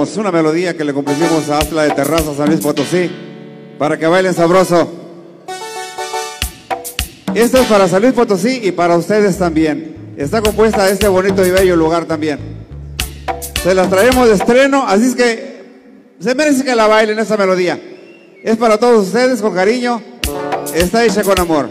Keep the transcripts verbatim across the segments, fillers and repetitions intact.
traemos una melodía que le compusimos a Atla de Terraza, San Luis Potosí, para que bailen sabroso. Esta es para San Luis Potosí y para ustedes también. Está compuesta de este bonito y bello lugar también. Se las traemos de estreno, así es que se merece que la bailen esta melodía. Es para todos ustedes, con cariño. Está hecha con amor.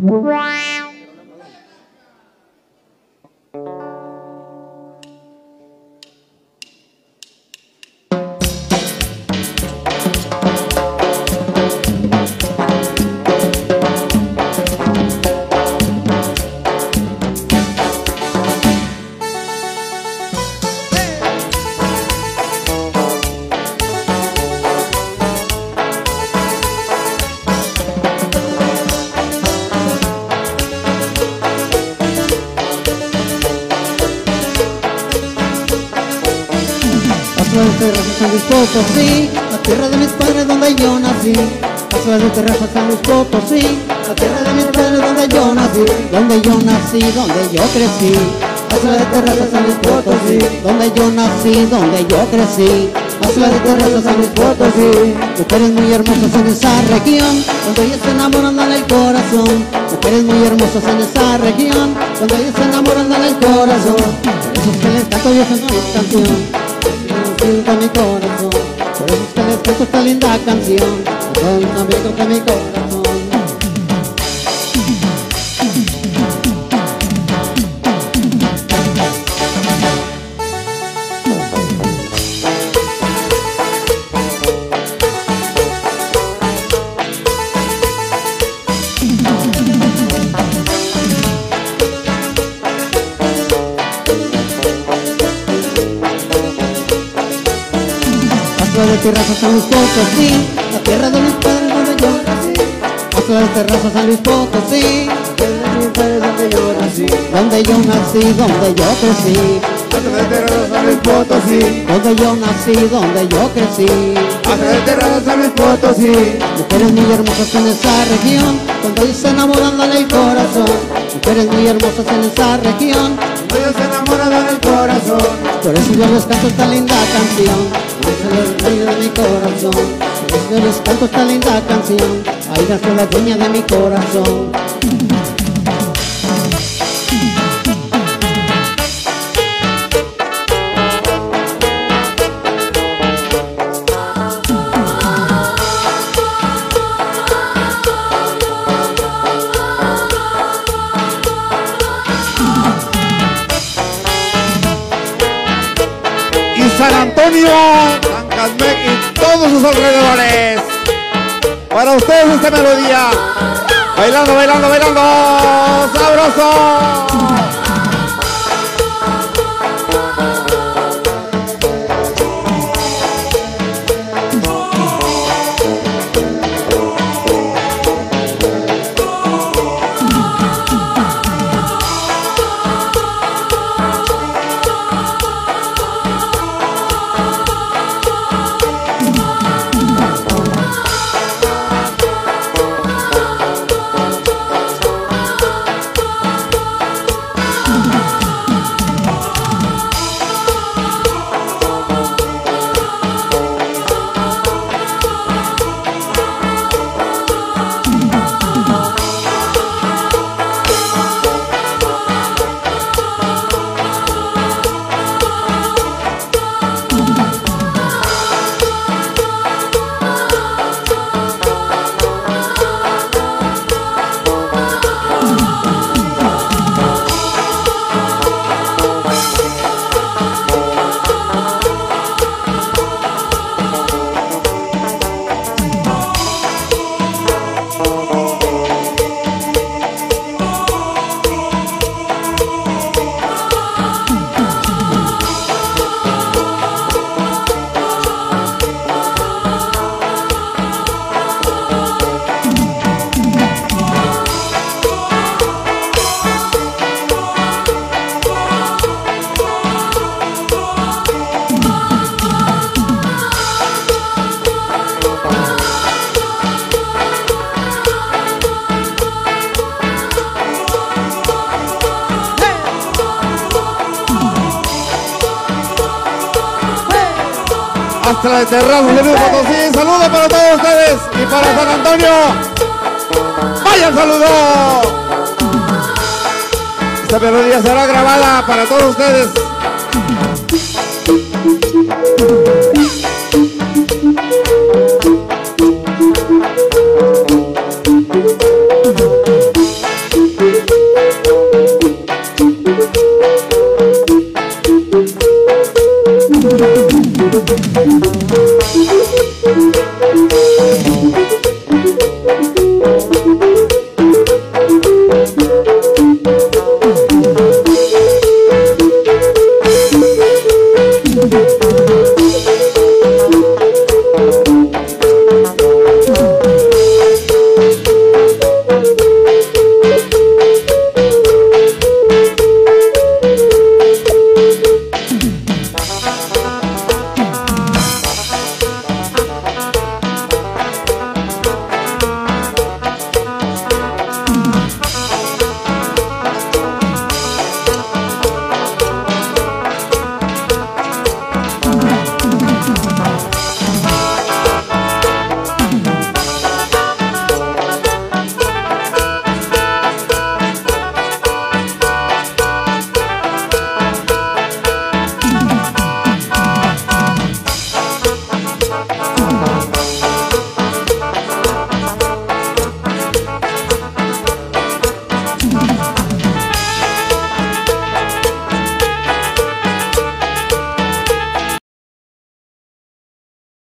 San Luis Potosí, la tierra de mis padres donde yo nací. Paso de Terraza, San Luis Potosí, la tierra de mis padres donde yo nací. Donde yo nací, donde yo crecí. Paso de Terraza, San Luis Potosí, donde yo nací, donde yo crecí. Paso de Terraza, San Luis Potosí. Mujeres muy hermosas en esa región, donde ellas se enamoran dale el corazón. Mujeres muy hermosas en esa región, donde ellas se enamoran dale el corazón. Por eso es que les canto yo esta canción. De mi corazón, por eso es que les canto esta linda canción a todos mis amigos de mi corazón. De Terraza, San Luis Potosí, la tierra de mis padres donde yo nací. Paso de Terraza, San Luis Potosí, la tierra de mis padres donde yo nací. Donde yo nací, donde yo crecí. Paso de Terraza, San Luis Potosí, donde yo nací, donde yo crecí. Paso de Terraza, San Luis Potosí. Mujeres muy hermosas en esa región, donde ellos se enamoran dale el corazón. Mujeres muy hermosas en esa región, donde ellos se enamoran dale el corazón. Por eso yo les canto esta linda canción. Es el dueño de mi corazón, por eso yo les canto esta linda canción. Ahí nació la dueña de mi corazón. San Antonio, San Casmec y todos sus alrededores. Para ustedes esta melodía. Bailando, bailando, bailando. ¡Sabroso! hasta la de Terrazas de Luis Potosí. Saludos para todos ustedes y para San Antonio. ¡Vaya el saludo! Esta melodía será grabada para todos ustedes.